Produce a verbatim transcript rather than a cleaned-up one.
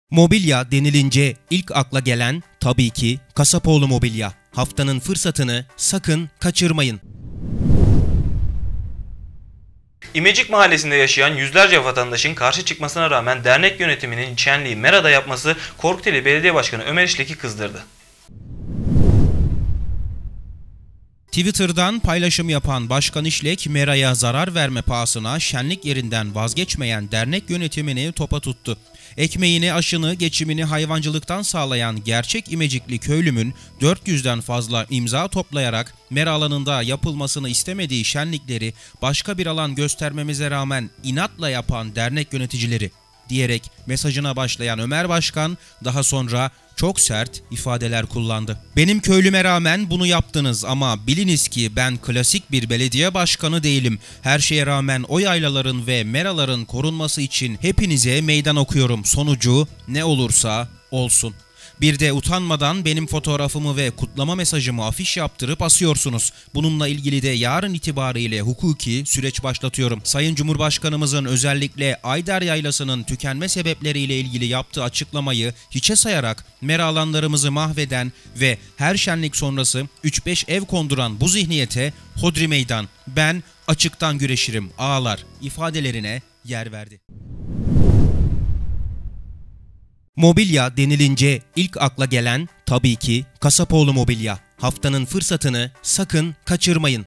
Mobilya denilince ilk akla gelen tabii ki Kasapoğlu Mobilya. Haftanın fırsatını sakın kaçırmayın. İmecik Mahallesi'nde yaşayan yüzlerce vatandaşın karşı çıkmasına rağmen dernek yönetiminin şenliği Mera'da yapması Korkuteli Belediye Başkanı Ömer İşlek'i kızdırdı. Twitter'dan paylaşım yapan Başkan İşlek, Mera'ya zarar verme pahasına şenlik yerinden vazgeçmeyen dernek yönetimini topa tuttu. Ekmeğini, aşını, geçimini hayvancılıktan sağlayan gerçek İmecikli köylümün dört yüzden fazla imza toplayarak Mera alanında yapılmasını istemediği şenlikleri başka bir alan göstermemize rağmen inatla yapan dernek yöneticileri diyerek mesajına başlayan Ömer Başkan daha sonra çok sert ifadeler kullandı. Benim köylüme rağmen bunu yaptınız ama biliniz ki ben klasik bir belediye başkanı değilim. Her şeye rağmen o yaylaların ve meraların korunması için hepinize meydan okuyorum. Sonucu ne olursa olsun. Bir de utanmadan benim fotoğrafımı ve kutlama mesajımı afiş yaptırıp asıyorsunuz. Bununla ilgili de yarın itibariyle hukuki süreç başlatıyorum. Sayın Cumhurbaşkanımızın özellikle Ayder Yaylası'nın tükenme sebepleriyle ilgili yaptığı açıklamayı hiçe sayarak mera alanlarımızı mahveden ve her şenlik sonrası üç beş ev konduran bu zihniyete hodri meydan, ben açıktan güreşirim ağalar ifadelerine yer verdi. Mobilya denilince ilk akla gelen tabii ki Kasapoğlu Mobilya. Haftanın fırsatını sakın kaçırmayın.